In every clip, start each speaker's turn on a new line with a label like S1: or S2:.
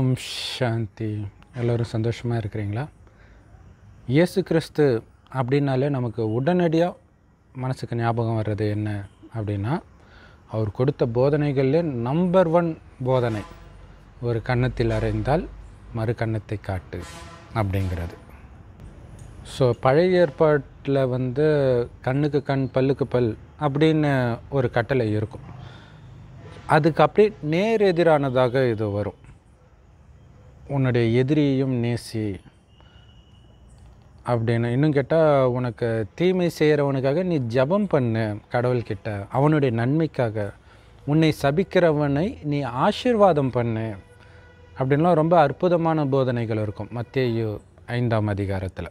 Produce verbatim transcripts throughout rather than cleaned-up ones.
S1: ஓம் சாந்தி. எல்லோரும் சந்தோஷமாக இருக்கிறீங்களா? இயேசு கிறிஸ்து அப்படின்னாலே நமக்கு உடனடியாக மனசுக்கு ஞாபகம் வர்றது என்ன அப்படின்னா, அவர் கொடுத்த போதனைகளிலே நம்பர் ஒன் போதனை, ஒரு கன்னத்தில் அறைந்தால் மறு கன்னத்தை காட்டு அப்படிங்கிறது. ஸோ பழைய ஏற்பாட்டில் வந்து கண்ணுக்கு கண் பல்லுக்கு பல் அப்படின்னு ஒரு கட்டளை இருக்கும். அதுக்கு அப்படியே நேர் எதிரானதாக இது வரும். உன்னுடைய எதிரியையும் நேசி அப்படின்னு. இன்னும் கேட்டால், உனக்கு தீமை செய்கிறவனுக்காக நீ ஜெபம் பண்ணு கடவுள்கிட்ட, அவனுடைய நன்மைக்காக. உன்னை சபிக்கிறவனை நீ ஆசீர்வாதம் பண்ணு அப்படின்லாம் ரொம்ப அற்புதமான போதனைகள் இருக்கும் மத்தேயு ஐந்தாம் அதிகாரத்தில்.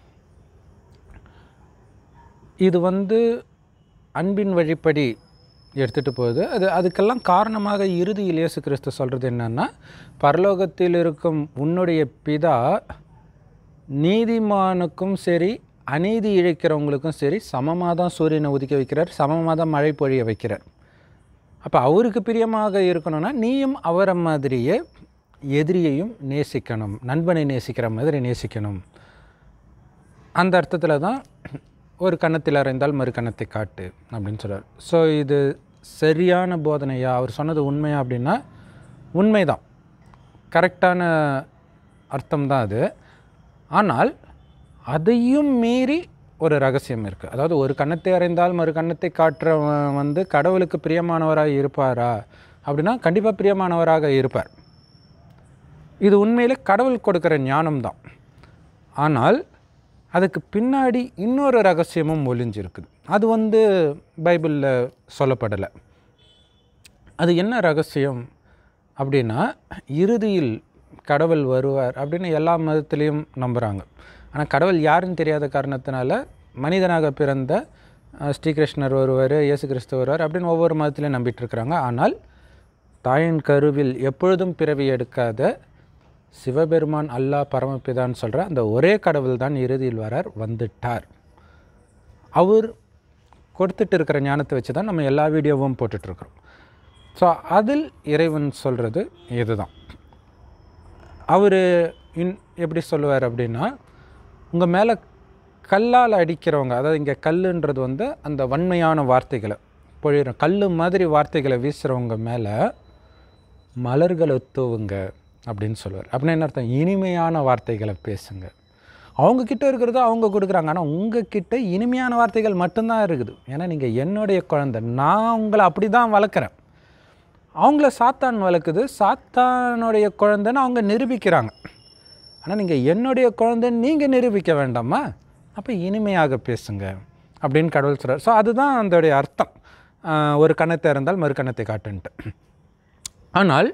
S1: இது வந்து அன்பின் வழிப்படி எடுத்துகிட்டு போகுது. அது அதுக்கெல்லாம் காரணமாக இறுதியில் இயேசு கிறிஸ்து சொல்கிறது என்னன்னா, பரலோகத்தில் இருக்கும் உன்னுடைய பிதா நீதிமானுக்கும் சரி அநீதி இழைக்கிறவங்களுக்கும் சரி சமமாக தான் சூரியனை உதிக்க வைக்கிறார், சமமாக தான் மழை பொழிய வைக்கிறார். அப்போ அவருக்கு பிரியமாக இருக்கணும்னா நீயும் அவரை மாதிரியே எதிரியையும் நேசிக்கணும், நண்பனை நேசிக்கிற மாதிரி நேசிக்கணும். அந்த அர்த்தத்தில் தான் ஒரு கன்னத்தில் அறைந்தால் மறு கன்னத்தை காட்டு அப்படின்னு சொல்கிறார். ஸோ இது சரியான போதனையா, அவர் சொன்னது உண்மையா அப்படின்னா உண்மைதான், கரெக்டான அர்த்தம் தான் அது. ஆனால் அதையும் மீறி ஒரு ரகசியம் இருக்குது. அதாவது ஒரு கன்னத்தை அறைந்தால் மறு கன்னத்தை காட்டுறவன் வந்து கடவுளுக்கு பிரியமானவராக இருப்பாரா அப்படின்னா கண்டிப்பாக பிரியமானவராக இருப்பார். இது உண்மையிலே கடவுள் கொடுக்குற ஞானம்தான். ஆனால் அதுக்கு பின்னாடி இன்னொரு ரகசியமும் ஒளிஞ்சிருக்குது. அது வந்து பைபிளில் சொல்லப்படலை. அது என்ன ரகசியம் அப்படின்னா, இறுதியில் கடவுள் வருவார் அப்படின்னு எல்லா மதத்துலேயும் நம்புகிறாங்க. ஆனால் கடவுள் யாருன்னு தெரியாத காரணத்தினால மனிதனாக பிறந்த ஸ்ரீகிருஷ்ணர் வருவார், இயேசு கிறிஸ்து வருவார் அப்படின்னு ஒவ்வொரு மதத்துலேயும் நம்பிட்டுருக்குறாங்க. ஆனால் தாயின் கருவில் எப்பொழுதும் பிறவி எடுக்காத சிவபெருமான் அல்லாஹ் பரமபிதான்னு சொல்கிற அந்த ஒரே கடவுள் தான் இறுதியில் வரார், வந்துட்டார். அவர் கொடுத்துட்டு இருக்கிற ஞானத்தை வச்சு தான் நம்ம எல்லா வீடியோவும் போட்டுட்ருக்குறோம். ஸோ அதில் இறைவன் சொல்கிறது இதுதான். அவர் இன் எப்படி சொல்லுவார் அப்படின்னா, உங்கள் மேலே கல்லால் அடிக்கிறவங்க, அதாவது இங்கே கல்லுன்றது வந்து அந்த வன்மையான வார்த்தைகளை பொழிகிற கல் மாதிரி வார்த்தைகளை வீசுகிறவங்க மேலே மலர்களை தூவுங்க அப்படின்னு சொல்லுவார். அப்படின்னா என்ன அர்த்தம்? இனிமையான வார்த்தைகளை பேசுங்க. அவங்கக்கிட்ட இருக்கிறத அவங்க கொடுக்குறாங்க, ஆனால் உங்ககிட்ட இனிமையான வார்த்தைகள் மட்டும்தான் இருக்குது. ஏன்னா நீங்கள் என்னுடைய குழந்தை, நான் உங்களை அப்படி தான் வளர்க்குறேன். அவங்கள சாத்தான் வளர்க்குது, சாத்தானுடைய குழந்தைன்னு அவங்க நிரூபிக்கிறாங்க. ஆனால் நீங்கள் என்னுடைய குழந்தைன்னு நீங்கள் நிரூபிக்க வேண்டாமா? அப்போ இனிமையாக பேசுங்க அப்படின்னு கடவுள் சொல்கிறார். ஸோ அதுதான் அதோடைய அர்த்தம், ஒரு கன்னத்தை இருந்தால் மறு கன்னத்தை காட்டுன்ட்டு. ஆனால்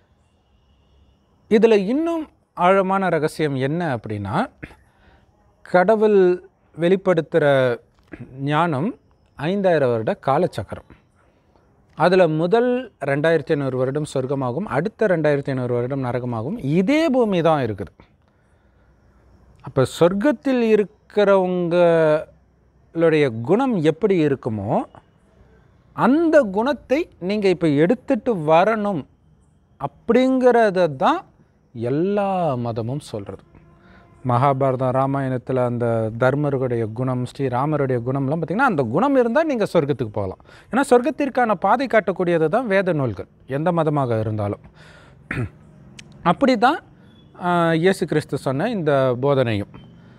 S1: இதில் இன்னும் ஆழமான ரகசியம் என்ன அப்படின்னா, கடவுள் வெளிப்படுத்துகிற ஞானம் ஐந்தாயிரம் வருட காலச்சக்கரம். அதில் முதல் ரெண்டாயிரத்தி ஐநூறு வருடம் சொர்க்கமாகும், அடுத்த ரெண்டாயிரத்தி ஐநூறு வருடம் நரகமாகும். இதே பூமி தான் இருக்குது. அப்போ சொர்க்கத்தில் இருக்கிறவங்களுடைய குணம் எப்படி இருக்குமோ அந்த குணத்தை நீங்கள் இப்போ எடுத்துகிட்டு வரணும் அப்படிங்கிறத தான் எல்லா மதமும் சொல்கிறது. மகாபாரதம் ராமாயணத்தில் அந்த தர்மருடைய குணம், ஸ்ரீராமருடைய குணம்லாம் பார்த்திங்கன்னா, அந்த குணம் இருந்தால் நீங்கள் சொர்க்கத்துக்கு போகலாம். ஏன்னா சொர்க்கத்திற்கான பாதை காட்டக்கூடியது தான் வேத நூல்கள், எந்த மதமாக இருந்தாலும். அப்படி தான் இயேசு கிறிஸ்து சொன்ன இந்த போதனையும்.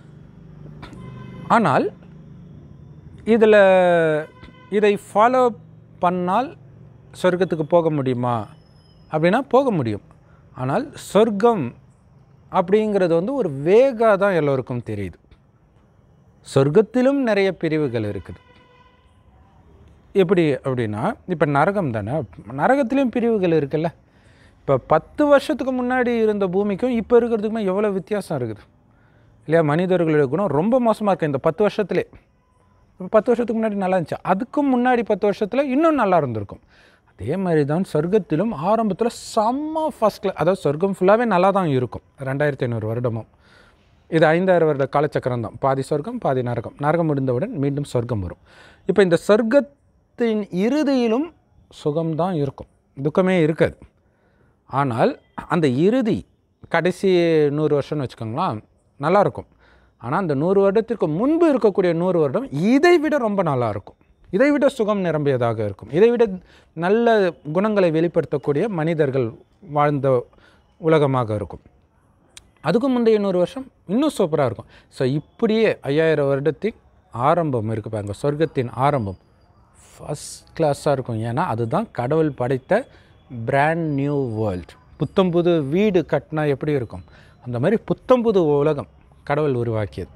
S1: ஆனால் இதில் இதை ஃபாலோ பண்ணால் சொர்க்கத்துக்கு போக முடியுமா அப்படின்னா போக முடியும். ஆனால் சொர்க்கம் அப்படிங்கிறது வந்து ஒரு வேகா தான் எல்லோருக்கும் தெரியுது. சொர்க்கத்திலும் நிறைய பிரிவுகள் இருக்குது. எப்படி அப்படின்னா, இப்போ நரகம் தானே, நரகத்திலையும் பிரிவுகள் இருக்குல்ல. இப்போ பத்து வருஷத்துக்கு முன்னாடி இருந்த பூமிக்கும் இப்போ இருக்கிறதுக்குமே எவ்வளோ வித்தியாசம் இருக்குது இல்லையா? மனிதர்களுடைய குணம் ரொம்ப மோசமாக இருக்குது இந்த பத்து வருஷத்துலே. இப்போ பத்து வருஷத்துக்கு முன்னாடி நல்லா இருந்துச்சு, அதுக்கும் முன்னாடி பத்து வருஷத்தில் இன்னும் நல்லா இருந்திருக்கும். அதே மாதிரி தான் சொர்க்கத்திலும் ஆரம்பத்தில் செம்ம ஃபஸ்ட்டில், அதாவது சொர்க்கம் ஃபுல்லாகவே நல்லா தான் இருக்கும் ரெண்டாயிரத்தி ஐநூறு வருடமும். இது ஐந்தாயிரம் வருட காலச்சக்கரம் தான், பாதி சொர்க்கம் பாதி நரகம். நரகம் முடிந்தவுடன் மீண்டும் சொர்க்கம் வரும். இப்போ இந்த சொர்க்கத்தின் இறுதியிலும் சுகம்தான் இருக்கும், துக்கமே இருக்காது. ஆனால் அந்த இறுதி கடைசி நூறு வருஷம்னு வச்சுக்கோங்களேன், நல்லாயிருக்கும். ஆனால் அந்த நூறு வருடத்திற்கு முன்பு இருக்கக்கூடிய நூறு வருடம் இதை விட ரொம்ப நல்லாயிருக்கும், இதை விட சுகம் நிரம்பியதாக இருக்கும், இதை விட நல்ல குணங்களை வெளிப்படுத்தக்கூடிய மனிதர்கள் வாழ்ந்த உலகமாக இருக்கும். அதுக்கு முந்தைய நூறு வருஷம் இன்னும் சூப்பராக இருக்கும். ஸோ இப்படியே ஐயாயிரம் வருடத்தின் ஆரம்பம் இருக்குது பாருங்க, சொர்க்கத்தின் ஆரம்பம் ஃபஸ்ட் கிளாஸாக இருக்கும். ஏன்னா அதுதான் கடவுள் படைத்த பிராண்ட் நியூ வேர்ல்டு. புத்தம்புது வீடு கட்டினா எப்படி இருக்கும், அந்த மாதிரி புத்தம்புது உலகம் கடவுள் உருவாக்கியது.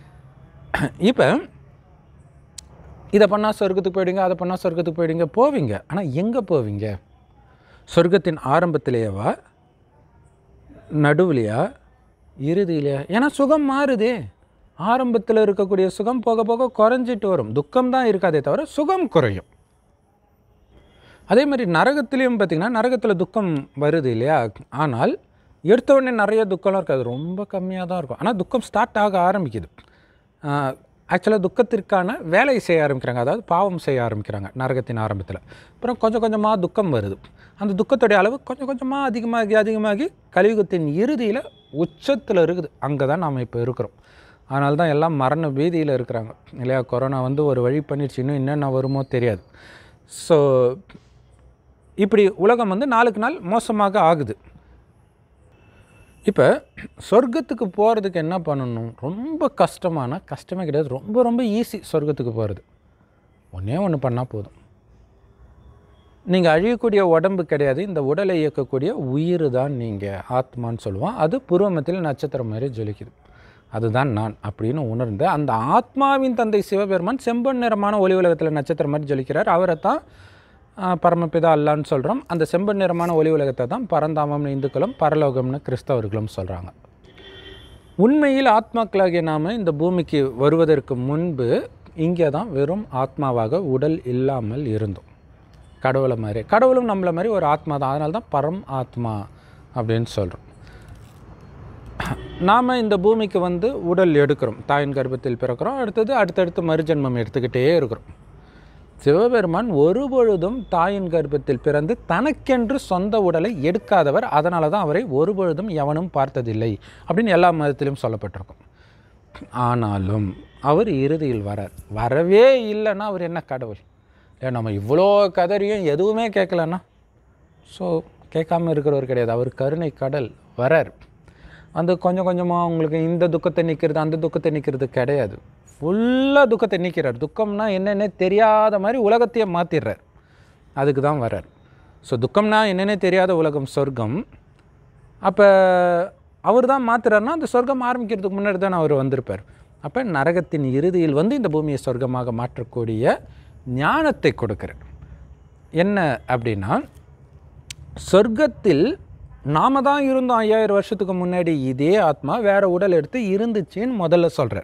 S1: இப்போ இதை பண்ணால் சொர்க்கத்துக்கு போயிடுங்க, அதை பண்ணால் சொர்க்கத்துக்கு போயிடுங்க, போவீங்க. ஆனால் எங்கே போவீங்க? சொர்க்கத்தின் ஆரம்பத்திலேயேவா, நடுவுலையா, இறுதியிலையா? ஏன்னா சுகம் மாறுதே. ஆரம்பத்தில் இருக்கக்கூடிய சுகம் போக போக குறைஞ்சிட்டு வரும். துக்கம் தான் இருக்காதே தவிர சுகம் குறையும். அதே மாதிரி நரகத்துலேயும் பார்த்திங்கன்னா, நரகத்தில் துக்கம் வருது இல்லையா, ஆனால் எடுத்த உடனே நிறைய துக்கம்லாம் இருக்காது, ரொம்ப கம்மியாக தான் இருக்கும். ஆனால் துக்கம் ஸ்டார்ட் ஆக ஆரம்பிக்குது. ஆக்சுவலாக துக்கத்திற்கான வேலையை செய்ய ஆரம்பிக்கிறாங்க, அதாவது பாவம் செய்ய ஆரம்பிக்கிறாங்க நரகத்தின் ஆரம்பத்தில். அப்புறம் கொஞ்சம் கொஞ்சமாக துக்கம் வருது. அந்த துக்கத்துடைய அளவு கொஞ்சம் கொஞ்சமாக அதிகமாகி அதிகமாகி கலியுகத்தின் இறுதியில் உச்சத்தில் இருக்குது. அங்கே தான் நாம் இப்போ இருக்கிறோம். அதனால தான் எல்லாம் மரண பீதியில் இருக்கிறாங்க இல்லையா. கொரோனா வந்து ஒரு வழி பண்ணிடுச்சு, இன்னும் என்னென்ன வருமோ தெரியாது. ஸோ இப்படி உலகம் வந்து நாளுக்கு நாள் மோசமாக ஆகுது. இப்போ சொர்க்கத்துக்கு போகிறதுக்கு என்ன பண்ணணும்? ரொம்ப கஷ்டமான கஷ்டமே கிடையாது, ரொம்ப ரொம்ப ஈஸி சொர்க்கத்துக்கு போகிறது. ஒன்றே ஒன்று பண்ணால் போதும். நீங்கள் அழியக்கூடிய உடம்பு கிடையாது, இந்த உடலை இயக்கக்கூடிய உயிர் தான் நீங்கள் ஆத்மான்னு சொல்லுவோம். அது பூர்வமத்தில் நட்சத்திரம் மாதிரி ஜொலிக்குது, அதுதான் நான் அப்படின்னு உணர்ந்து அந்த ஆத்மாவின் தந்தை சிவபெருமான் செம்பன் நிறமான ஒளி உலகத்தில் நட்சத்திரம் மாதிரி ஜொலிக்கிறார். அவரை தான் பரமபிதா அல்லான்னு சொல்கிறோம். அந்த செம்பன் நிறமான ஒளி உலகத்தை தான் பரந்தாமம்னு இந்துக்களும் பரலோகம்னு கிறிஸ்தவர்களும் சொல்கிறாங்க. உண்மையில் ஆத்மாக்களாகிய நாம் இந்த பூமிக்கு வருவதற்கு முன்பு இங்கே தான் வெறும் ஆத்மாவாக உடல் இல்லாமல் இருந்தோம். கடவுளை மாதிரி, கடவுளும் நம்மளை மாதிரி ஒரு ஆத்மா தான். அதனால தான் பரம் ஆத்மா அப்படின்னு சொல்கிறோம். நாம் இந்த பூமிக்கு வந்து உடல் எடுக்கிறோம், தாயின் கர்ப்பத்தில் பிறக்கிறோம், அடுத்தது அடுத்தடுத்து மறுஜன்மம் எடுத்துக்கிட்டே இருக்கிறோம். சிவபெருமான் ஒரு பொழுதும் தாயின் கர்ப்பத்தில் பிறந்து தனக்கென்று சொந்த உடலை எடுக்காதவர். அதனால தான் அவரை ஒரு பொழுதும் எவனும் பார்த்ததில்லை அப்படின்னு எல்லா மதத்திலும் சொல்லப்பட்டிருக்கும். ஆனாலும் அவர் இறுதியில் வரார். வரவே இல்லைன்னா அவர் என்ன கடவுள்? இல்லை, நம்ம இவ்வளோ கதறியும் எதுவுமே கேட்கலன்னா, ஸோ கேட்காம இருக்கிறவர் கிடையாது. அவர் கருணை கடல் வரார். அந்த கொஞ்சம் கொஞ்சமாக உங்களுக்கு இந்த துக்கத்தை நிற்கிறது அந்த துக்கத்தை நிற்கிறது கிடையாது, ஃபுல்லாக துக்கத்தை நீக்கிறார். துக்கம்னா என்னென்ன தெரியாத மாதிரி உலகத்தையே மாற்றிடுறார். அதுக்கு தான் வர்றார். ஸோ துக்கம்னா என்னென்ன தெரியாத உலகம் சொர்க்கம். அப்போ அவர் தான் மாற்றுறாருன்னா அந்த சொர்க்கம் ஆரம்பிக்கிறதுக்கு முன்னாடி தான் அவர் வந்திருப்பார். அப்போ நரகத்தின் இறுதியில் வந்து இந்த பூமியை சொர்க்கமாக மாற்றக்கூடிய ஞானத்தை கொடுக்கிறார். என்ன அப்படின்னா, சொர்க்கத்தில் நாம் தான் இருந்தோம் ஐயாயிரம் வருஷத்துக்கு முன்னாடி, இதே ஆத்மா வேறு உடல் எடுத்து இருந்துச்சின்னு முதல்ல சொல்கிறார்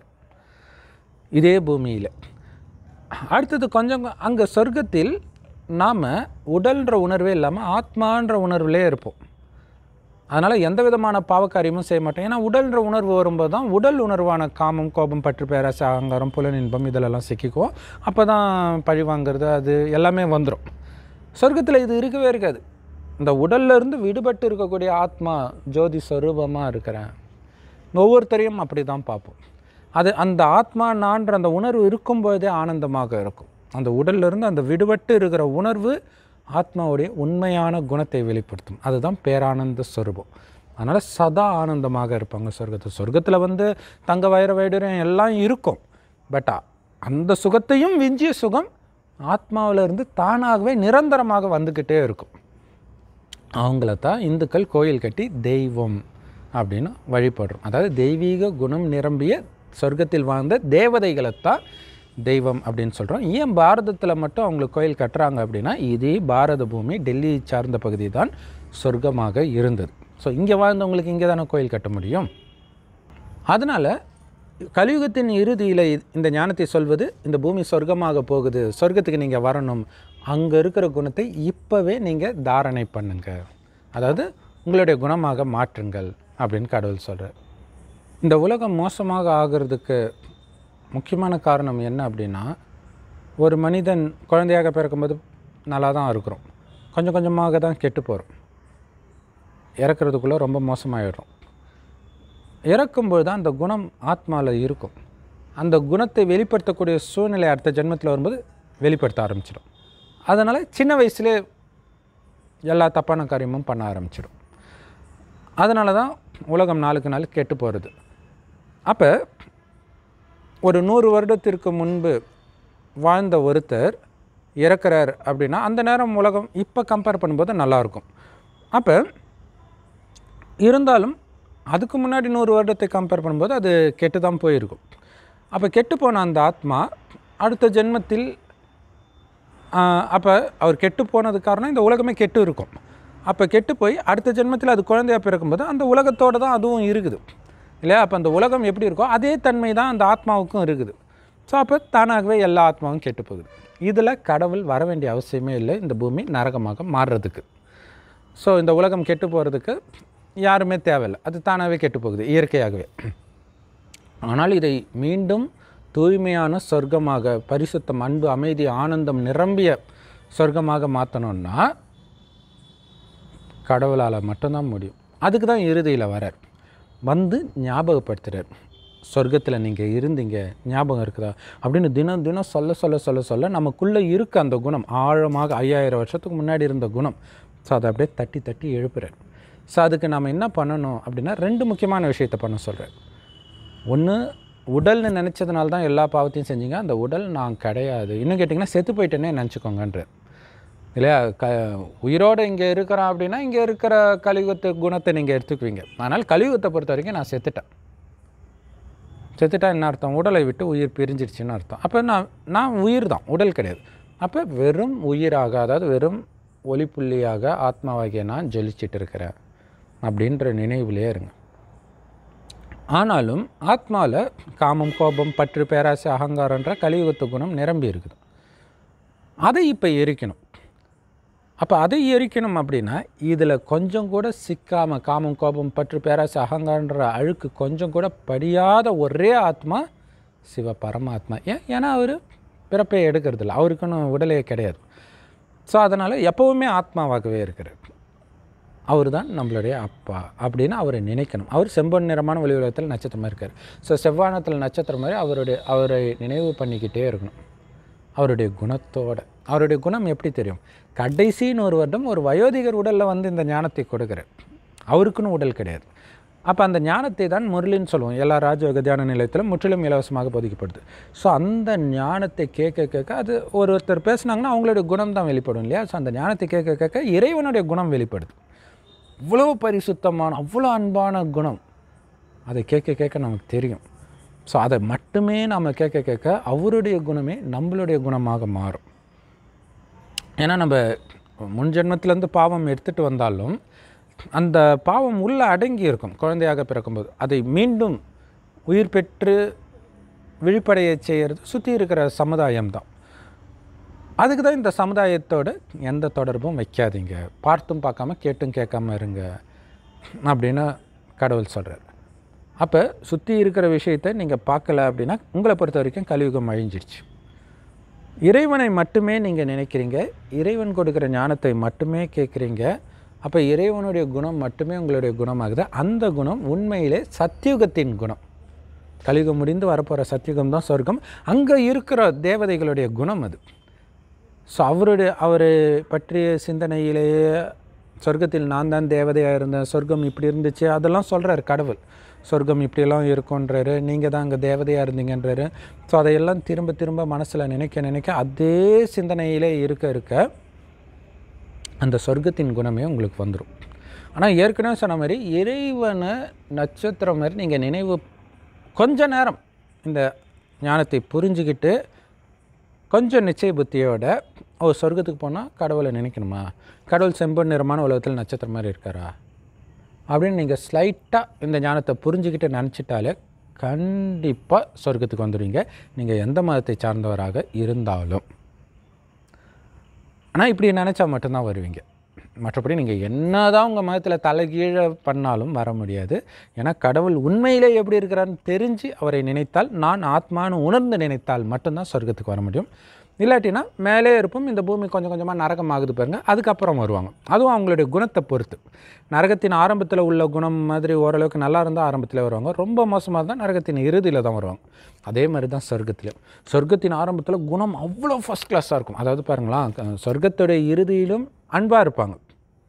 S1: இதே பூமியில். அடுத்தது கொஞ்சம் அங்கே சொர்க்கத்தில் நாம் உடல்ன்ற உணர்வே இல்லாமல் ஆத்மான்ற உணர்விலே இருப்போம். அதனால் எந்த விதமான பாவக்காரியமும் செய்ய மாட்டோம். ஏன்னா உடல்ன்ற உணர்வு வரும்போது தான் உடல் உணர்வான காமம், கோபம், பற்று, பேராசை, அகங்காரம், புலனின்பம் இதிலெல்லாம் சிக்கிக்குவோம். அப்போ தான் பழி வாங்கிறது அது எல்லாமே வந்துடும். சொர்க்கத்தில் இது இருக்கவே இருக்காது. இந்த உடல்லேருந்து விடுபட்டு இருக்கக்கூடிய ஆத்மா ஜோதி ஸ்வரூபமாக இருக்கிறேன். ஒவ்வொருத்தரையும் அப்படி தான் பார்ப்போம். அது அந்த ஆத்மா நான்ற அந்த உணர்வு இருக்கும்போதே ஆனந்தமாக இருக்கும். அந்த உடல்லிருந்து அந்த விடுபட்டு இருக்கிற உணர்வு ஆத்மாவுடைய உண்மையான குணத்தை வெளிப்படுத்தும். அதுதான் பேரானந்த ஸ்வரூபம். அதனால் சதா ஆனந்தமாக இருப்பாங்க சொர்க்கத்தில். சொர்க்கத்தில் வந்து தங்க வயிற வைடூரியம் எல்லாம் இருக்கும். பட் அந்த சுகத்தையும் விஞ்சிய சுகம் ஆத்மாவிலிருந்து தானாகவே நிரந்தரமாக வந்துக்கிட்டே இருக்கும். அவங்கள தான் இந்துக்கள் கோயில் கட்டி தெய்வம் அப்படின்னு வழிபடுறோம். அதாவது தெய்வீக குணம் நிரம்பிய சொர்க்கத்தில் வாழ்ந்த தேவதைகளைத்தான் தெய்வம் அப்படின்னு சொல்கிறோம். ஏன் பாரதத்தில் மட்டும் அவங்களுக்கு கோயில் கட்டுறாங்க அப்படின்னா, இதே பாரத பூமி டெல்லி சார்ந்த பகுதி தான் சொர்க்கமாக இருந்தது. ஸோ இங்கே வாழ்ந்தவங்களுக்கு இங்கே தானே கோயில் கட்ட முடியும். அதனால் கலியுகத்தின் இறுதியில் இந்த ஞானத்தை சொல்வது, இந்த பூமி சொர்க்கமாக போகுது, சொர்க்கத்துக்கு நீங்கள் வரணும், அங்கே இருக்கிற குணத்தை இப்போவே நீங்கள் தாரணை பண்ணுங்கள், அதாவது உங்களுடைய குணமாக மாற்றுங்கள் அப்படின்னு கடவுள் சொல்கிறார். இந்த உலகம் மோசமாக ஆகிறதுக்கு முக்கியமான காரணம் என்ன அப்படின்னா, ஒரு மனிதன் குழந்தையாக பிறக்கும்போது நல்லா தான் இருக்கிறோம், கொஞ்சம் கொஞ்சமாக தான் கெட்டு போகிறோம், இறக்குறதுக்குள்ளே ரொம்ப மோசமாகிடுறோம். இறக்கும்போது தான் அந்த குணம் ஆத்மாவில் இருக்கும். அந்த குணத்தை வெளிப்படுத்தக்கூடிய சூழ்நிலை அடுத்த ஜென்மத்தில் வரும்போது வெளிப்படுத்த ஆரம்பிச்சிடும். அதனால் சின்ன வயசுலே எல்லா தப்பான காரியமும் பண்ண ஆரம்பிச்சிடும். அதனால தான் உலகம் நாளுக்கு நாள் கெட்டு போகிறது. அப்போ ஒரு நூறு வருடத்திற்கு முன்பு வாழ்ந்த ஒருத்தர் இறக்குறார் அப்படின்னா அந்த நேரம் உலகம் இப்போ கம்பேர் பண்ணும்போது நல்லாயிருக்கும். அப்போ இருந்தாலும் அதுக்கு முன்னாடி நூறு வருடத்தை கம்பேர் பண்ணும்போது அது கெட்டு தான் போயிருக்கும். அப்போ கெட்டு போன அந்த ஆத்மா அடுத்த ஜென்மத்தில் அப்போ அவர் கெட்டு போனது காரணம் இந்த உலகமே கெட்டு இருக்கும். அப்போ கெட்டு போய் அடுத்த ஜென்மத்தில் அது குழந்தையாக பிறக்கும்போது அந்த உலகத்தோடு தான் அதுவும் இருக்குது இல்லையா? அப்போ அந்த உலகம் எப்படி இருக்கோ அதே தன்மை தான் அந்த ஆத்மாவுக்கும் இருக்குது. ஸோ அப்போ தானாகவே எல்லா ஆத்மாவும் கெட்டு போகுது. இதில் கடவுள் வர வேண்டிய அவசியமே இல்லை இந்த பூமி நரகமாக மாறுறதுக்கு. ஸோ இந்த உலகம் கெட்டு போகிறதுக்கு யாருமே தேவையில்லை, அது தானாகவே கெட்டு போகுது இயற்கையாகவே. ஆனால் இதை மீண்டும் தூய்மையான சொர்க்கமாக, பரிசுத்தம், அன்பு, அமைதி, ஆனந்தம் நிரம்பிய சொர்க்கமாக மாற்றணுன்னா கடவுளால் மட்டும்தான் முடியும். அதுக்கு தான் இறுதியில் வரார், வந்து ஞாபகப்படுத்துகிறார். சொர்க்கத்தில் நீங்கள் இருந்தீங்க, ஞாபகம் இருக்குதா அப்படின்னு தினம் தினம் சொல்ல சொல்ல சொல்ல சொல்ல நமக்குள்ளே இருக்க அந்த குணம் ஆழமாக ஐயாயிரம் வருஷத்துக்கு முன்னாடி இருந்த குணம். ஸோ அதை அப்படியே தட்டி தட்டி எழுப்புறார். ஸோ அதுக்கு நம்ம என்ன பண்ணணும் அப்படின்னா ரெண்டு முக்கியமான விஷயத்தை பண்ண சொல்கிறார். ஒன்று, உடல்னு நினச்சதுனால தான் எல்லா பாவத்தையும் செஞ்சீங்க, அந்த உடல் நான் கிடையாது. இன்னும் கேட்டிங்கன்னா செத்து போயிட்டேனே நினச்சிக்கோங்கன்ற இல்லையா? க உயிரோடு இங்கே இருக்கிறான் அப்படின்னா இங்கே இருக்கிற கலியுகத்து குணத்தை நீங்கள் எடுத்துக்குவீங்க. ஆனால் கலியுகத்தை பொறுத்த வரைக்கும் நான் செத்துட்டேன். செத்துட்டா என்ன அர்த்தம்? உடலை விட்டு உயிர் பிரிஞ்சிருச்சுன்னு அர்த்தம். அப்போ நான் நான் உயிர் தான், உடல் கிடையாது. அப்போ வெறும் உயிராக, அதாவது வெறும் ஒளிப்புள்ளியாக ஆத்மாவாகிய நான் ஜொலிச்சிட்டு இருக்கிறேன் அப்படின்ற நினைவுலேயே இருங்க. ஆனாலும் ஆத்மாவில் காமம், கோபம், பற்று, பேராசை, அகங்காரன்ற கலியுகத்து குணம் நிரம்பி இருக்குது. அதை இப்போ எரிக்கணும். அப்போ அதை எரிக்கணும் அப்படின்னா இதில் கொஞ்சம் கூட சிக்காமல், காமம், கோபம், பற்று, பேராசை, அகங்காரன்ற அழுக்கு கொஞ்சம் கூட படியாத ஒரே ஆத்மா சிவ பரமாத்மா. ஏன்? ஏன்னா அவர் பிறப்பை எடுக்கிறதில்ல, அவருக்குன்னு உடலே கிடையாது. ஸோ அதனால் எப்போவுமே ஆத்மாவாகவே இருக்கிறார். அவர் தான் நம்மளுடைய அப்பா அப்படின்னு அவரை நினைக்கணும். அவர் செம்பொன் நிறமான ஒளி உலகத்தில் நட்சத்திரமாக இருக்கார். ஸோ செவ்வானத்தில் நட்சத்திரம் மாதிரி அவருடைய அவரை நினைவு பண்ணிக்கிட்டே இருக்கணும் அவருடைய குணத்தோடு. அவருடைய குணம் எப்படி தெரியும்? கடைசின்னு ஒரு வருடம் ஒரு வயோதிகர் உடலில் வந்து இந்த ஞானத்தை கொடுக்குறார். அவருக்குன்னு உடல் கிடையாது. அப்போ அந்த ஞானத்தை தான் முரளின்னு சொல்லுவோம். எல்லா ராஜயோக தியான நிலையத்திலும் முற்றிலும் இலவசமாக போதிக்கப்படுது. ஸோ அந்த ஞானத்தை கேட்க கேட்க அது ஒருத்தர் பேசுனாங்கன்னா அவங்களுடைய குணம் தான் வெளிப்படும் இல்லையா? ஸோ அந்த ஞானத்தை கேட்க கேட்க இறைவனுடைய குணம் வெளிப்படுது. அவ்வளோ பரிசுத்தமான, அவ்வளோ அன்பான குணம். அதை கேட்க கேட்க நமக்கு தெரியும். ஸோ அதை மட்டுமே நாம் கேட்க கேட்க அவருடைய குணமே நம்மளுடைய குணமாக மாறும். ஏன்னா நம்ம முன் ஜென்மத்திலேருந்து பாவம் எடுத்துகிட்டு வந்தாலும் அந்த பாவம் உள்ளே அடங்கி இருக்கும் குழந்தையாக பிறக்கும்போது. அதை மீண்டும் உயிர் பெற்று விழிப்படைய செய்கிறது சுற்றி இருக்கிற சமுதாயம் தான். அதுக்கு தான் இந்த சமுதாயத்தோடு எந்த தொடர்பும் வைக்காதீங்க, பார்த்தும் பார்க்காம கேட்டும் கேட்காம இருங்க அப்படின்னு கடவுள் சொல்கிறார். அப்போ சுற்றி இருக்கிற விஷயத்தை நீங்கள் பார்க்கல அப்படின்னா உங்களை பொறுத்த வரைக்கும் கலியுகம் அழிஞ்சிருச்சு. இறைவனை மட்டுமே நீங்கள் நினைக்கிறீங்க, இறைவன் கொடுக்குற ஞானத்தை மட்டுமே கேட்குறீங்க. அப்போ இறைவனுடைய குணம் மட்டுமே உங்களுடைய குணமாகுது. அந்த குணம் உண்மையிலே சத்தியுகத்தின் குணம். கலியுகம் முடிந்து வரப்போகிற சத்தியுகம் தான் சொர்க்கம். அங்கே இருக்கிற தேவதைகளுடைய குணம் அது. ஸோ அவருடைய அவரை பற்றிய சிந்தனையிலேயே சொர்க்கத்தில் நான் தான் தேவதையாக இருந்தேன், சொர்க்கம் இப்படி இருந்துச்சு அதெல்லாம் சொல்கிறார் கடவுள். சொர்க்கம் இப்படியெல்லாம் இருக்குன்றாரு, நீங்கள் தான் அங்கே தேவதையாக இருந்தீங்கன்றாரு. ஸோ அதையெல்லாம் திரும்ப திரும்ப மனசில் நினைக்க நினைக்க அதே சிந்தனையிலே இருக்க இருக்க அந்த சொர்க்கத்தின் குணமே உங்களுக்கு வந்துடும். ஆனால் ஏற்கனவே சொன்ன மாதிரி இறைவனை நட்சத்திரம் மாதிரி நீங்கள் நினைவு கொஞ்ச நேரம் இந்த ஞானத்தை புரிஞ்சுக்கிட்டு கொஞ்சம் நிச்சய புத்தியோட ஓ சொர்க்கத்துக்கு போனால் கடவுளை நினைக்கணுமா, கடவுள் செம்பொன் நிறமான உலகத்தில் நட்சத்திரம் மாதிரி இருக்காரா அப்படின்னு நீங்கள் ஸ்லைட்டாக இந்த ஞானத்தை புரிஞ்சுக்கிட்டு நினச்சிட்டாலே கண்டிப்பாக சொர்க்கத்துக்கு வந்துடுவீங்க, நீங்கள் எந்த மதத்தை சார்ந்தவராக இருந்தாலும். ஆனால் இப்படி நினச்சா மட்டும்தான் வருவீங்க. மற்றபடி நீங்கள் என்ன தான் உங்கள் மதத்தில் தலைகீழ பண்ணாலும் வர முடியாது. ஏன்னா கடவுள் உண்மையிலே எப்படி இருக்கிறான்னு தெரிஞ்சு அவரை நினைத்தால், நான் ஆத்மானு உணர்ந்து நினைத்தால் மட்டும்தான் சொர்க்கத்துக்கு வர முடியும். இல்லாட்டினா மேலே இருப்போம், இந்த பூமி கொஞ்சம் கொஞ்சமாக நரகமாகுது பாருங்க, அதுக்கப்புறம் வருவாங்க. அதுவும் அவங்களுடைய குணத்தை பொறுத்து. நரகத்தின் ஆரம்பத்தில் உள்ள குணம் மாதிரி ஓரளவுக்கு நல்லா இருந்தால் ஆரம்பத்தில் வருவாங்க, ரொம்ப மோசமாக இருந்தால் நரகத்தின் இறுதியில் தான் வருவாங்க. அதே மாதிரி தான் சொர்க்கத்திலும். சொர்க்கத்தின் ஆரம்பத்தில் குணம் அவ்வளோ ஃபஸ்ட் கிளாஸாக இருக்கும். அதாவது பாருங்களா, சொர்க்கத்துடைய இறுதியிலும் அன்பாக இருப்பாங்க.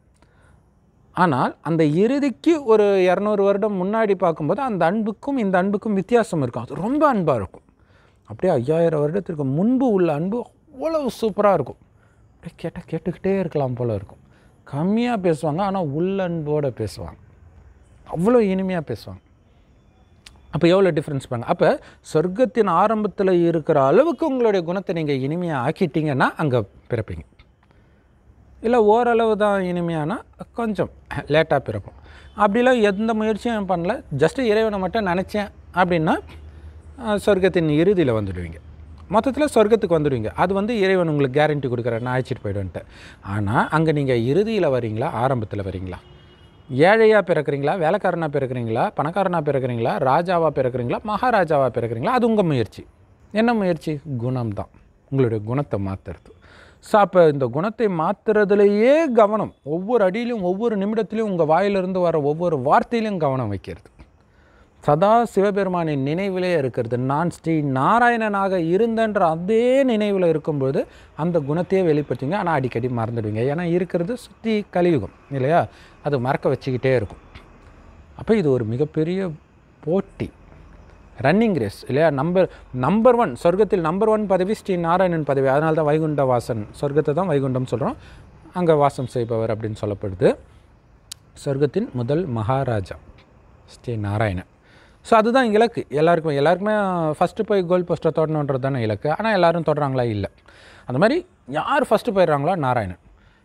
S1: ஆனால் அந்த இறுதிக்கு ஒரு இரநூறு வருடம் முன்னாடி பார்க்கும்போது அந்த அன்புக்கும் இந்த அன்புக்கும் வித்தியாசம் இருக்கும். அது ரொம்ப அன்பாக இருக்கும். அப்படியே ஐயாயிரம் வருடத்திற்கு முன்பு உள்ள அன்பு அவ்வளோ சூப்பராக இருக்கும். அப்படியே கேட்டால் கேட்டுக்கிட்டே இருக்கலாம் போல் இருக்கும். கம்மியாக பேசுவாங்க, ஆனால் உள்ள அன்போடு பேசுவாங்க, அவ்வளோ இனிமையாக பேசுவாங்க. அப்போ எவ்வளோ டிஃப்ரென்ஸ் பாருங்க. அப்போ சொர்க்கத்தின் ஆரம்பத்தில் இருக்கிற அளவுக்கு உங்களுடைய குணத்தை நீங்கள் இனிமையாக ஆக்கிட்டீங்கன்னா அங்கே பிறப்பீங்க. இல்லை ஓரளவு தான் இனிமையானா கொஞ்சம் லேட்டாக பிறப்போம். அப்படிலாம் எந்த முயற்சியும் பண்ணல, ஜஸ்ட்டு இறைவனை மட்டும் நினச்சேன் அப்படின்னா சொர்க்கத்தின் இறுதியில் வந்துடுவீங்க. மொத்தத்தில் சொர்க்கத்துக்கு வந்துடுவீங்க. அது வந்து இறைவன் உங்களுக்கு கேரண்டி கொடுக்குறாரு, நான் அழைச்சிட்டு போய்டுன்ட்டு. ஆனால் அங்கே நீங்கள் இறுதியில் வரீங்களா, ஆரம்பத்தில் வரீங்களா? ஏழையாக பிறக்கிறீங்களா, வேலைக்காரனாக பிறக்கிறீங்களா, பணக்காரனாக பிறக்கிறீங்களா, ராஜாவாக பிறக்கிறீங்களா, மகாராஜாவாக பிறக்கிறீங்களா? அது உங்கள் முயற்சி. என்ன முயற்சி? குணம் தான். உங்களுடைய குணத்தை மாற்றுறது. ஸோ அப்போ இந்த குணத்தை மாற்றுறதுலையே கவனம், ஒவ்வொரு அடியிலையும் ஒவ்வொரு நிமிடத்துலையும் உங்கள் வாயிலிருந்து வர ஒவ்வொரு வார்த்தையிலையும் கவனம் வைக்கிறது. சதா சிவபெருமானின் நினைவிலே இருக்கிறது. நான் ஸ்ரீ நாராயணனாக இருந்தன்ற அதே நினைவில் இருக்கும்போது அந்த குணத்தையே வெளிப்படுத்துவீங்க. ஆனால் அடிக்கடி மறந்துடுவீங்க. ஏன்னா இருக்கிறது சுற்றி கலியுகம் இல்லையா, அது மறக்க வச்சுக்கிட்டே இருக்கும். அப்போ இது ஒரு மிகப்பெரிய போட்டி, ரன்னிங் ரேஸ் இல்லையா. நம்பர் நம்பர் ஒன் சொர்க்கத்தில் நம்பர் ஒன் பதவி ஸ்ரீ நாராயணன் பதவி. அதனால தான் வைகுண்ட வாசன், சொர்க்கத்தை தான் வைகுண்டம் சொல்கிறோம், அங்கே வாசம் செய்பவர் அப்படின்னு சொல்லப்படுது. சொர்க்கத்தின் முதல் மகாராஜா ஸ்ரீ நாராயணன். ஸோ அதுதான் இலக்கு எல்லாருக்குமே. எல்லாருக்குமே ஃபஸ்ட்டு போய் கோல் போஸ்ட்டை தொடணுன்றது தானே இலக்கு. ஆனால் எல்லோரும் தொடறாங்களா? இல்லை. அந்த மாதிரி யார் ஃபஸ்ட்டு போயிடுறாங்களோ நாராயணன்.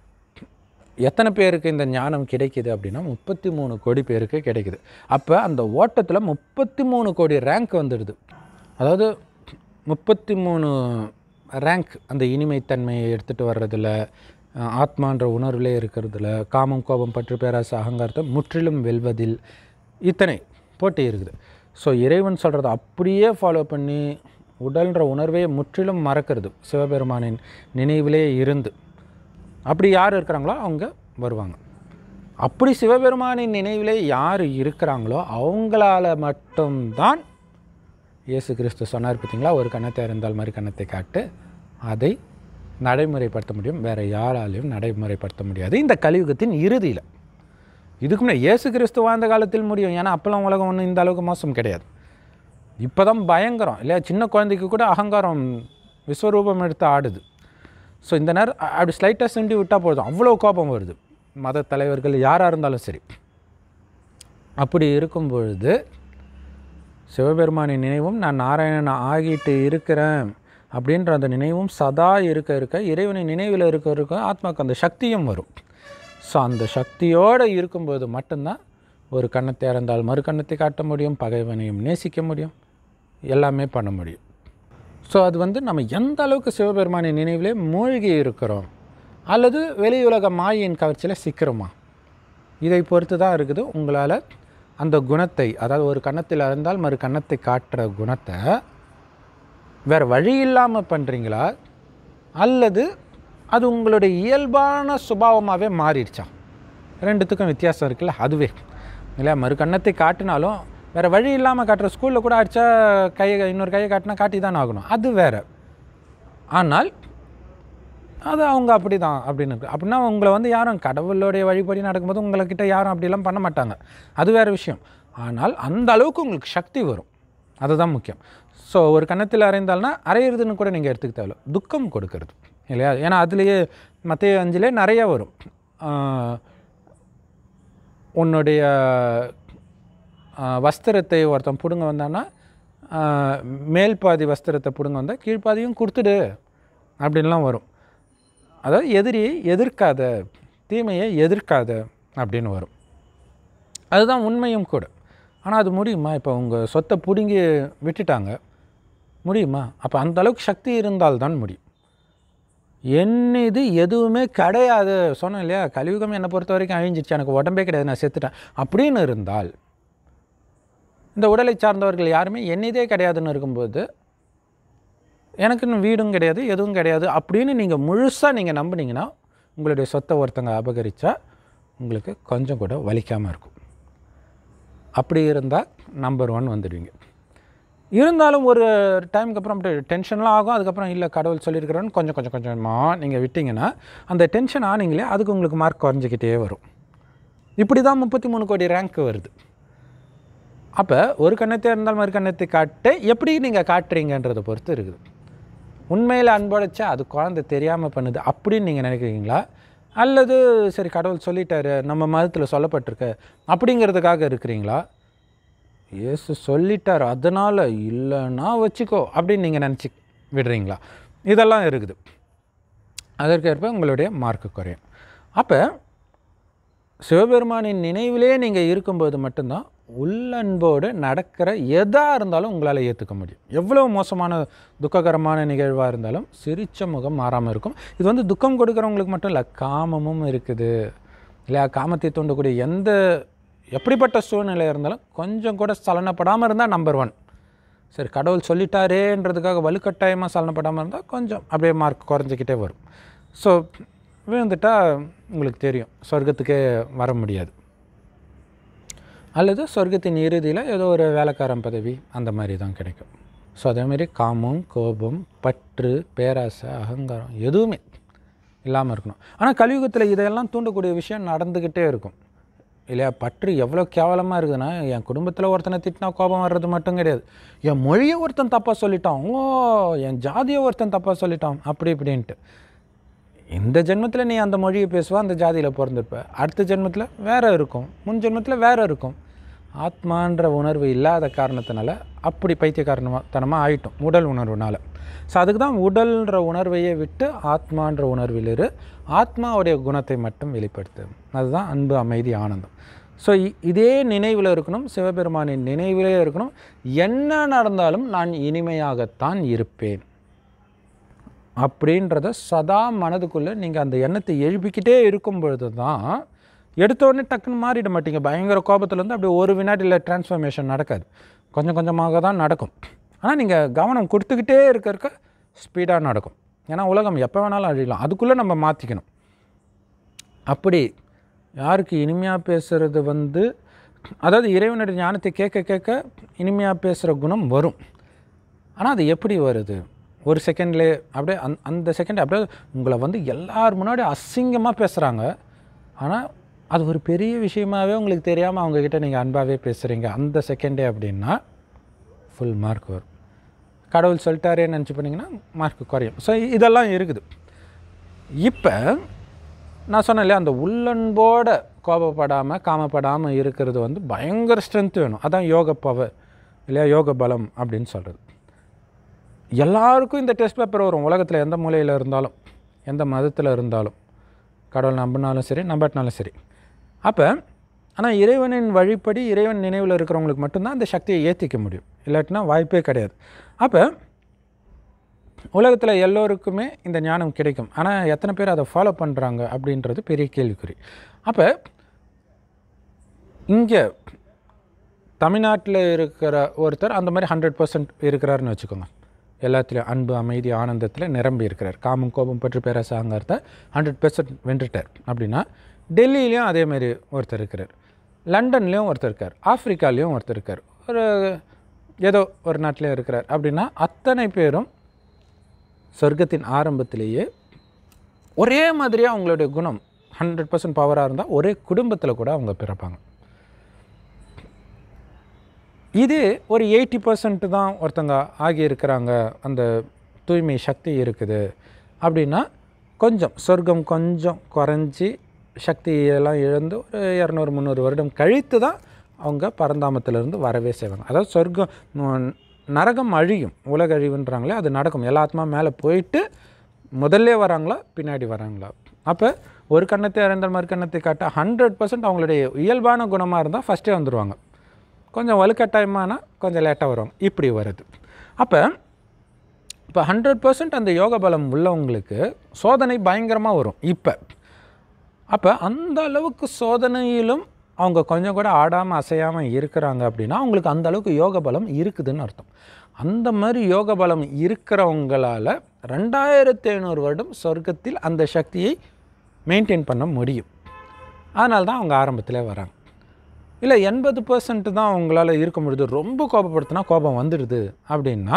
S1: எத்தனை பேருக்கு இந்த ஞானம் கிடைக்கிது அப்படின்னா முப்பத்தி மூணு கோடி பேருக்கு கிடைக்குது. அப்போ அந்த ஓட்டத்தில் முப்பத்தி மூணு கோடி ரேங்க் வந்துடுது. அதாவது முப்பத்தி மூணு ரேங்க் அந்த இனிமைத்தன்மையை எடுத்துகிட்டு வர்றதில், ஆத்மான்ற உணர்விலே இருக்கிறதுல, காமம் கோபம் பற்று பேராசை அகங்காரத்தை முற்றிலும் வெல்வதில் இத்தனை போட்டி இருக்குது. ஸோ இறைவன் சொல்கிறத அப்படியே ஃபாலோ பண்ணி உடல்ன்ற உணர்வே முற்றிலும் மறக்கிறது, சிவபெருமானின் நினைவிலே இருந்து. அப்படி யார் இருக்கிறாங்களோ அவங்க வருவாங்க. அப்படி சிவபெருமானின் நினைவிலே யார் இருக்கிறாங்களோ அவங்களால மட்டும்தான் இயேசு கிறிஸ்து சொன்னார் பார்த்தீங்களா, ஒரு கன்னத்தை இருந்தால் மாதிரி கன்னத்தை காட்டு, அதை நடைமுறைப்படுத்த முடியும். வேறு யாராலையும் நடைமுறைப்படுத்த முடியாது இந்த கலியுகத்தின் இறுதியில். இதுக்கு முன்னாடி இயேசு கிறிஸ்து வாழ்ந்த காலத்தில் முடியும். ஏன்னா அப்போல்லாம் உலகம் ஒன்றும் இந்த அளவுக்கு மோசம் கிடையாது. இப்போ தான் பயங்கரம் இல்லையா. சின்ன குழந்தைக்கு கூட அகங்காரம் விஸ்வரூபம் எடுத்து ஆடுது. ஸோ இந்த நேரம் அப்படி ஸ்லைட்டாக சிண்டி விட்டால் போதும், அவ்வளோ கோபம் வருது. மத தலைவர்கள் யாராக இருந்தாலும் சரி. அப்படி இருக்கும் பொழுது சிவபெருமானின் நினைவும் நான் நாராயணன் ஆகிட்டு இருக்கிறேன் அப்படின்ற அந்த நினைவும் சதா இருக்க இருக்க இறைவனின் நினைவில் இருக்க இருக்க ஆத்மாவுக்கு அந்த சக்தியும் வரும். ஸோ அந்த சக்தியோடு இருக்கும்போது மட்டும்தான் ஒரு கண்ணத்தை இறந்தால் மறு கண்ணத்தை காட்ட முடியும், பகைவனையும் நேசிக்க முடியும், எல்லாமே பண்ண முடியும். ஸோ அது வந்து நம்ம எந்த அளவுக்கு சிவபெருமானின் நினைவிலே மூழ்கி இருக்கிறோம் அல்லது வெளியுலக மாயின் கவர்ச்சியில் சிக்கிறோமா, இதை பொறுத்து தான் இருக்குது. உங்களால் அந்த குணத்தை, அதாவது ஒரு கன்னத்தில் இறந்தால் மறு கன்னத்தை காட்டுற குணத்தை வேறு வழி இல்லாமல் பண்ணுறீங்களா அல்லது அது உங்களுடைய இயல்பான சுபாவமாகவே மாறிடுச்சா? ரெண்டுத்துக்கும் வித்தியாசம் இருக்குல்ல. அதுவே இல்லையா, மறு கன்னத்தை காட்டினாலும் வேறு வழி இல்லாமல் காட்டுற, ஸ்கூலில் கூட அடித்தா கையை இன்னொரு கையை காட்டினா காட்டி தான் ஆகணும், அது வேறு. ஆனால் அது அவங்க அப்படி தான் அப்படின்னு இருக்குது. அப்படின்னா உங்களை வந்து யாரும் கடவுளுடைய வழிபடி நடக்கும்போது உங்கள்கிட்ட யாரும் அப்படிலாம் பண்ண மாட்டாங்க, அது வேறு விஷயம். ஆனால் அந்த அளவுக்கு உங்களுக்கு சக்தி வரும், அதுதான் முக்கியம். ஸோ ஒரு கன்னத்தில் அறைந்தால்னா அறையிறதுன்னு கூட நீங்கள் எடுத்துக்க தேவையில்ல, துக்கம் கொடுக்கறது இல்லையா. ஏன்னா அதுலேயே மத்திய அஞ்சிலே நிறைய வரும். உன்னுடைய வஸ்திரத்தை ஒருத்தன் பிடுங்க வந்தான்னா மேல் பாதி வஸ்திரத்தை பிடுங்க வந்தால் கீழ்ப்பாதியும் கொடுத்துடு அப்படின்லாம் வரும். அதாவது எதிரியை எதிர்க்காத, தீமையை எதிர்க்காத அப்படின்னு வரும். அதுதான் உண்மையும் கூட. ஆனால் அது முடியுமா? இப்போ உங்கள் சொத்தை பிடுங்கி விட்டுட்டாங்க, முடியுமா? அப்போ அந்த அளவுக்கு சக்தி இருந்தால்தான் முடியும். என்னது எதுவுமே கிடையாது சொன்னேன் இல்லையா, கலியுகம் என்னை பொறுத்த வரைக்கும் அழிஞ்சிடுச்சு, எனக்கு உடம்பே கிடையாது, நான் செத்துட்டேன் அப்படின்னு இருந்தால், இந்த உடலை சார்ந்தவர்கள் யாருமே என்னதே கிடையாதுன்னு இருக்கும்போது எனக்கு இன்னும் வீடும் கிடையாது, எதுவும் கிடையாது அப்படின்னு நீங்கள் முழுசாக நீங்கள் நம்பினீங்கன்னா உங்களுடைய சொத்தை ஒருத்தங்க அபகரித்தா உங்களுக்கு கொஞ்சம் கூட வலிக்காமல் இருக்கும். அப்படி இருந்தால் நம்பர் ஒன் வந்துடுவீங்க. இருந்தாலும் ஒரு டைமுக்கு அப்புறம் அப்படி டென்ஷன்லாம் ஆகும். அதுக்கப்புறம் இல்லை கடவுள் சொல்லியிருக்கிறோன்னு கொஞ்சம் கொஞ்சம் கொஞ்சமாக நீங்கள் விட்டிங்கன்னா அந்த டென்ஷன் ஆனீங்களே அதுக்கு உங்களுக்கு மார்க் குறைஞ்சிக்கிட்டே வரும். இப்படி தான் முப்பத்தி மூணு கோடி ரேங்க் வருது. அப்போ ஒரு கண்ணத்தை இருந்தாலும் மறு கண்ணத்தை காட்ட எப்படி நீங்கள் காட்டுறீங்கன்றதை பொறுத்து இருக்குது. உண்மையில் அன்படைச்சா அது குழந்தை தெரியாமல் பண்ணுது அப்படின்னு நீங்கள் நினைக்கிறீங்களா, அல்லது சரி கடவுள் சொல்லிட்டாரு நம்ம மதத்தில் சொல்லப்பட்டிருக்கு அப்படிங்கிறதுக்காக இருக்கிறீங்களா, இயேசு சொல்லிட்டார் அதனால் இல்லைன்னா வச்சுக்கோ அப்படின்னு நீங்கள் நினச்சி விடுறீங்களா? இதெல்லாம் இருக்குது. அதற்கேற்ப உங்களுடைய மார்க்கு குறையும். அப்போ சிவபெருமானின் நினைவிலே நீங்கள் இருக்கும்போது மட்டும்தான் உள்ளன்போடு நடக்கிற எதாக இருந்தாலும் உங்களால் ஏற்றுக்க முடியும். எவ்வளோ மோசமான துக்ககரமான நிகழ்வாக இருந்தாலும் சிரித்த முகம் மாறாமல் இருக்கும். இது வந்து துக்கம் கொடுக்குறவங்களுக்கு மட்டும் இல்லை, காமமும் இருக்குது இல்லையா? காமத்தை தூண்டக்கூடிய எந்த எப்படிப்பட்ட சூழ்நிலை இருந்தாலும் கொஞ்சம் கூட சலனப்படாமல் இருந்தால் நம்பர் ஒன். சரி கடவுள் சொல்லிட்டாரேன்றதுக்காக வலுக்கட்டாயமாக சலனப்படாமல் இருந்தால் கொஞ்சம் அப்படியே மார்க் குறைஞ்சிக்கிட்டே வரும். ஸோ விழுந்துட்டால் உங்களுக்கு தெரியும் சொர்க்கத்துக்கே வர முடியாது, அல்லது சொர்க்கத்தின் இறுதியில் ஏதோ ஒரு வேலைக்காரன் பதவி அந்த மாதிரி தான் கிடைக்கும். ஸோ அதேமாரி காமம், கோபம், பற்று, பேராசை, அகங்காரம் எதுவுமே இல்லாமல் இருக்கணும். ஆனால் கலியுகத்தில் இதையெல்லாம் தூண்டக்கூடிய விஷயம் நடந்துக்கிட்டே இருக்கும் இல்லையா? பற்று எவ்வளோ கேவலமாக இருக்குதுன்னா, என் குடும்பத்தில் ஒருத்தனை திட்டினா கோபம் வர்றது மட்டும் கிடையாது, என் மொழியை ஒருத்தன் தப்பாக சொல்லிட்டான், ஓ என் ஜாதியை ஒருத்தன் தப்பாக சொல்லிட்டான் அப்படி இப்படின்ட்டு. இந்த ஜென்மத்தில் நீ அந்த மொழியை பேசுவா, அந்த ஜாதியில் பிறந்திருப்ப, அடுத்த ஜென்மத்தில் வேறு இருக்கும், முன் ஜென்மத்தில் வேறு இருக்கும். ஆத்மான்ற உணர்வு இல்லாத காரணத்தினால அப்படி பைத்தியக்காரணத்தனமாக ஆயிட்டோம் உடல் உணர்வுனால. ஸோ அதுக்கு தான் உடல்ன்ற உணர்வையே விட்டு ஆத்மான்ற உணர்வில் இரு, ஆத்மாவுடைய குணத்தை மட்டும் வெளிப்படுத்து. அதுதான் அன்பு, அமைதி, ஆனந்தம். ஸோ இதே நினைவில் இருக்கணும், சிவபெருமானின் நினைவிலே இருக்கணும். என்ன நடந்தாலும் நான் இனிமையாகத்தான் இருப்பேன் அப்படின்றத சதா மனதுக்குள்ளே நீங்கள் அந்த எண்ணத்தை எழுப்பிக்கிட்டே இருக்கும் பொழுது தான் எடுத்த உடனே டக்குன்னு மாறிட மாட்டீங்க. பயங்கர கோபத்துலேருந்து அப்படியே ஒரு வினாடியில் டிரான்ஸ்ஃபர்மேஷன் நடக்காது, கொஞ்சம் கொஞ்சமாக தான் நடக்கும். ஆனால் நீங்கள் கவனம் கொடுத்துக்கிட்டே இருக்க இருக்க ஸ்பீடாக நடக்கும். ஏன்னா உலகம் எப்போ வேணாலும் அழியலாம், அதுக்குள்ளே நம்ம மாற்றிக்கணும். அப்படி யாருக்கு இனிமையாக பேசுகிறது வந்து, அதாவது இறைவனுடைய ஞானத்தை கேட்க கேட்க இனிமையாக பேசுகிற குணம் வரும். ஆனால் அது எப்படி வருது? ஒரு செகண்ட்லேயே அப்படியே அந் அந்த செகண்ட் அப்படியே உங்களை வந்து எல்லார் முன்னாடி அசிங்கமாக பேசுகிறாங்க, ஆனால் அது ஒரு பெரிய விஷயமாகவே உங்களுக்கு தெரியாமல் அவங்கக்கிட்ட நீங்கள் அன்பாகவே பேசுகிறீங்க அந்த செகண்டே அப்படின்னா ஃபுல் மார்க் வரும். கடவுள் சொல்லிட்டாரேன்னு நினச்சி பண்ணிங்கன்னா மார்க் குறையும். ஸோ இதெல்லாம் இருக்குது. இப்போ நான் சொன்னேன் இல்லையா, அந்த உள்ளன்போட கோபப்படாமல் காமப்படாமல் இருக்கிறது வந்து பயங்கர ஸ்ட்ரென்த் வேணும். அதான் யோக பவர் இல்லையா, யோக பலம் அப்படின்னு சொல்கிறது. எல்லாருக்கும் இந்த டெஸ்ட் பேப்பர் வரும், உலகத்தில் எந்த மூலையில் இருந்தாலும் எந்த மதத்தில் இருந்தாலும், கடவுள் நம்பினாலும் சரி நம்பாட்டினாலும் சரி. அப்போ ஆனால் இறைவனின் வழிப்படி இறைவன் நினைவில் இருக்கிறவங்களுக்கு மட்டும்தான் அந்த சக்தியை ஏற்றிக்க முடியும், இல்லாட்டினா வாய்ப்பே கிடையாது. அப்போ உலகத்தில் எல்லோருக்குமே இந்த ஞானம் கிடைக்கும், ஆனால் எத்தனை பேர் அதை ஃபாலோ பண்ணுறாங்க அப்படின்றது பெரிய கேள்விக்குறி. அப்போ இங்கே தமிழ்நாட்டில் இருக்கிற ஒருத்தர் அந்த மாதிரி ஹண்ட்ரட் பர்சன்ட் இருக்கிறாருன்னு வச்சுக்கோங்க, எல்லாத்துலேயும் அன்பு, அமைதி, ஆனந்தத்தில் நிரம்பி இருக்கிறார், காமம், கோபம், பற்று, பேராசை, அகங்காரத்தை ஹண்ட்ரட் பர்சன்ட் வென்றுட்டார் அப்படின்னா, டெல்லியிலையும் அதேமாரி ஒருத்தர் இருக்கிறார், லண்டன்லேயும் ஒருத்தர் இருக்கார், ஆஃப்ரிக்காலேயும் ஒருத்தர் இருக்கார், ஒரு ஏதோ ஒரு நாட்டிலையும் இருக்கிறார் அப்படின்னா, அத்தனை பேரும் சொர்க்கத்தின் ஆரம்பத்திலேயே ஒரே மாதிரியாக அவங்களுடைய குணம் ஹண்ட்ரட் பர்சன்ட் பவராக இருந்தால் ஒரே குடும்பத்தில் கூட அவங்க பிறப்பாங்க. இது ஒரு எயிட்டி பர்சன்ட் தான் ஒருத்தங்க ஆகியிருக்கிறாங்க, அந்த தூய்மை சக்தி இருக்குது அப்படின்னா கொஞ்சம் சொர்க்கம் கொஞ்சம் குறைஞ்சி சக்தியெல்லாம் இழந்து ஒரு இரநூறு முந்நூறு வருடம் கழித்து தான் அவங்க பரந்தாமத்திலேருந்து வரவே செய்வாங்க. அதாவது சொர்க்கம் நரகம் அழியும், உலக அழிவுன்றாங்களே அது நடக்கும். எல்லா ஆத்மா மேலே போயிட்டு முதல்ல வராங்களா பின்னாடி வராங்களா? அப்போ ஒரு கண்ணத்தை அறிந்தால் மறு கண்ணத்தை காட்ட ஹண்ட்ரட் பர்சன்ட் அவங்களுடைய இயல்பான குணமாக இருந்தால் ஃபஸ்ட்டே வந்துடுவாங்க, கொஞ்சம் வலுக்கட்டாயமானா கொஞ்சம் லேட்டாக வருவாங்க, இப்படி வருது. அப்போ இப்போ ஹண்ட்ரட் பர்சன்ட் அந்த யோக பலம் உள்ளவங்களுக்கு சோதனை பயங்கரமாக வரும் இப்போ. அப்போ அந்த அளவுக்கு சோதனையிலும் அவங்க கொஞ்சம் கூட ஆடாமல் அசையாமல் இருக்கிறாங்க அப்படின்னா அவங்களுக்கு அந்த அளவுக்கு யோக பலம் இருக்குதுன்னு அர்த்தம். அந்த மாதிரி யோக பலம் இருக்கிறவங்களால் ரெண்டாயிரத்தி ஐநூறு வருடம் சொர்க்கத்தில் அந்த சக்தியை மெயின்டைன் பண்ண முடியும். அதனால தான் அவங்க ஆரம்பத்திலே வராங்க. இல்லை எண்பது பர்சன்ட் தான் அவங்களால இருக்க முடியுது, ரொம்ப கோபப்படுத்தினா கோபம் வந்துடுது அப்படின்னா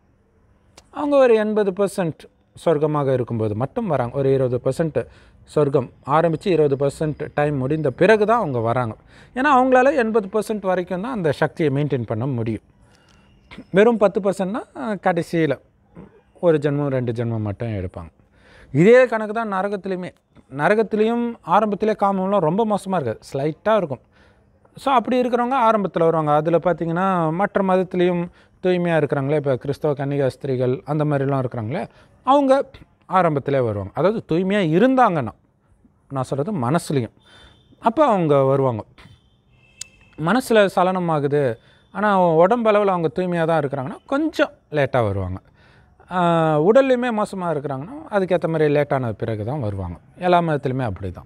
S1: அவங்க ஒரு எண்பது பர்சன்ட் சொர்க்கமாக இருக்கும்போது மட்டும் வராங்க. ஒரு இருபது பர்சன்ட் சொர்க்கம் ஆரம்பித்து இருபது பர்சன்ட் டைம் முடிந்த பிறகு தான் அவங்க வராங்க. ஏன்னா அவங்களால எண்பது பர்சன்ட் வரைக்கும் தான் அந்த சக்தியை மெயின்டைன் பண்ண முடியும். வெறும் பத்து பர்சன்ட்னா கடைசியில் ஒரு ஜென்மம் ரெண்டு ஜென்மம் மட்டும் எடுப்பாங்க. இதே கணக்கு தான் நரகத்துலேயுமே. நரகத்துலேயும் ஆரம்பத்திலே காமம்லாம் ரொம்ப மோசமாக இருக்காது, ஸ்லைட்டாக இருக்கும். ஸோ அப்படி இருக்கிறவங்க ஆரம்பத்தில் வருவாங்க. அதில் பார்த்திங்கன்னா மற்ற மதத்துலேயும் தூய்மையாக இருக்கிறாங்களே, இப்போ கிறிஸ்தவ கன்னிகா ஸ்திரீகள் அந்த மாதிரிலாம் இருக்கிறாங்களே, அவங்க ஆரம்பத்திலே வருவாங்க. அதாவது தூய்மையாக இருந்தாங்கன்னா, நான் சொல்கிறது மனசுலேயும், அப்போ அவங்க வருவாங்க. மனசில் சலனம் ஆகுது ஆனால் உடம்பளவில் அவங்க தூய்மையாக தான் இருக்கிறாங்கன்னா கொஞ்சம் லேட்டாக வருவாங்க. உடல்லையுமே மோசமாக இருக்கிறாங்கன்னா அதுக்கேற்ற மாதிரி லேட்டான பிறகு தான் வருவாங்க. எல்லா மதத்துலையுமே அப்படி தான்.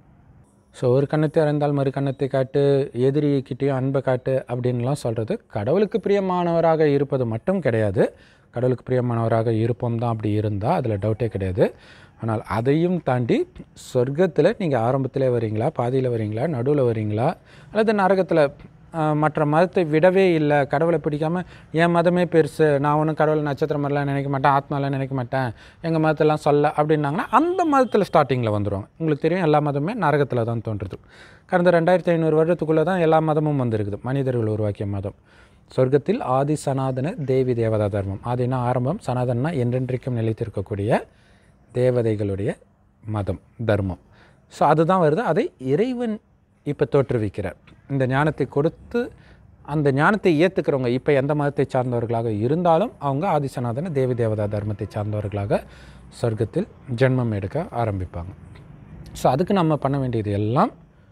S1: ஸோ ஒரு கண்ணத்தை அறிந்தால் மறு கண்ணத்தை காட்டு, எதிரிக்கிட்டேயும் அன்பை காட்டு அப்படின்லாம் சொல்கிறது கடவுளுக்கு பிரியமானவராக இருப்பது மட்டும் கிடையாது. கடவுளுக்கு பிரியமானவராக இருப்போம் தான், அப்படி இருந்தால் அதில் டவுட்டே கிடையாது. ஆனால் அதையும் தாண்டி சொர்க்கத்தில் நீங்கள் ஆரம்பத்தில் வரீங்களா, பாதியில் வரீங்களா, நடுவில் வரீங்களா, அல்லது நரகத்தில் மற்ற மதத்தை விடவே இல்லை, கடவுளை பிடிக்காமல் என் மதமே பெருசு, நான் ஒன்றும் கடவுளை நட்சத்திரம் மாதிரிலாம் நினைக்க மாட்டேன், ஆத்மாலாம் நினைக்க மாட்டேன், எங்கள் மதத்தெல்லாம் சொல்ல அப்படின்னாங்கன்னா அந்த மதத்தில் ஸ்டார்டிங்கில் வந்துடுவாங்க. உங்களுக்கு தெரியும் எல்லா மதமுமே நரகத்தில் தான் தோன்றுது. கடந்த ரெண்டாயிரத்தி ஐநூறு வருடத்துக்குள்ளே தான் எல்லா மதமும் வந்திருக்குது, மனிதர்கள் உருவாக்கிய மதம். சொர்க்கத்தில் ஆதி சனாதன தேவி தேவதா தர்மம். ஆதினா ஆரம்பம், சனாதனா என்றென்றைக்கும் நிலைத்திருக்கக்கூடிய தேவதைகளுடைய மதம், தர்மம். ஸோ அதுதான் வருது. அதை இறைவன் இப்போ தோற்றுவிக்கிறார். இந்த ஞானத்தை கொடுத்து அந்த ஞானத்தை ஏற்றுக்கிறவங்க இப்போ எந்த மதத்தை சார்ந்தவர்களாக இருந்தாலும் அவங்க ஆதிசனாதன தேவி தேவதா தர்மத்தை சார்ந்தவர்களாக சொர்க்கத்தில் ஜென்மம் எடுக்க ஆரம்பிப்பாங்க. ஸோ அதுக்கு நம்ம பண்ண வேண்டியது எல்லாம்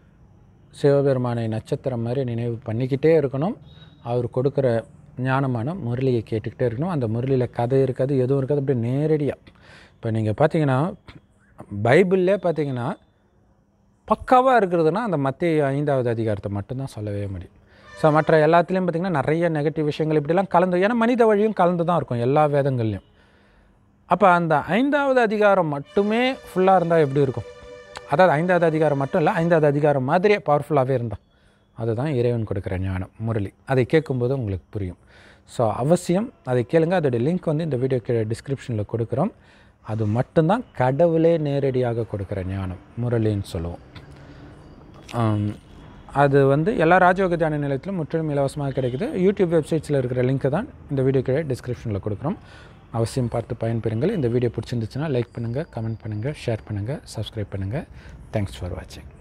S1: சிவபெருமானை நட்சத்திரம் மாதிரி நினைவு பண்ணிக்கிட்டே இருக்கணும். அவர் கொடுக்குற ஞானமான முரளியை கேட்டுக்கிட்டே இருக்கணும். அந்த முரளியில் கதை இருக்காது, எதுவும் இருக்காது, அப்படியே நேரடியாக. இப்போ நீங்கள் பார்த்தீங்கன்னா பைபிள்லே பார்த்தீங்கன்னா பக்காவாக இருக்கிறதுனா அந்த மத்திய ஐந்தாவது அதிகாரத்தை மட்டும்தான் சொல்லவே முடியும். ஸோ மற்ற எல்லாத்துலேயும் பார்த்திங்கன்னா நிறைய நெகட்டிவ் விஷயங்கள் இப்படிலாம் கலந்து, ஏன்னா மனித வழியும் கலந்து தான் இருக்கும் எல்லா வேதங்கள்லையும். அப்போ அந்த ஐந்தாவது அதிகாரம் மட்டுமே ஃபுல்லாக இருந்தால் எப்படி இருக்கும்? அதாவது ஐந்தாவது அதிகாரம் மட்டும் இல்லை, ஐந்தாவது அதிகாரம் மாதிரியே பவர்ஃபுல்லாகவே இருந்தால் அதுதான் இறைவன் கொடுக்குற ஞானம் முரளி. அதை கேட்கும்போது உங்களுக்கு புரியும். ஸோ அவசியம் அதை கேளுங்க. அதோடைய லிங்க் வந்து இந்த வீடியோ கீழே டிஸ்கிரிப்ஷனில் கொடுக்குறோம். அது மட்டும்தான் கடவுளே நேரடியாக கொடுக்குற ஞானம், முரளின்னு சொல்லுவோம். அது வந்து எல்லா ராஜயோக தியான நிலையத்திலும் முற்றிலும் இலவசமாக கிடைக்குது. யூடியூப் வெப்சைட்ஸில் இருக்கிற லிங்க்கை தான் இந்த வீடியோ கீழே டிஸ்கிரிப்ஷனில் கொடுக்குறோம். அவசியம் பார்த்து பயன்பெறுங்கள். இந்த வீடியோ பிடிச்சிருந்துச்சுன்னா லைக் பண்ணுங்கள், கமெண்ட் பண்ணுங்கள், ஷேர் பண்ணுங்கள், சப்ஸ்கிரைப் பண்ணுங்கள். தேங்க்ஸ் ஃபார் வாட்சிங்.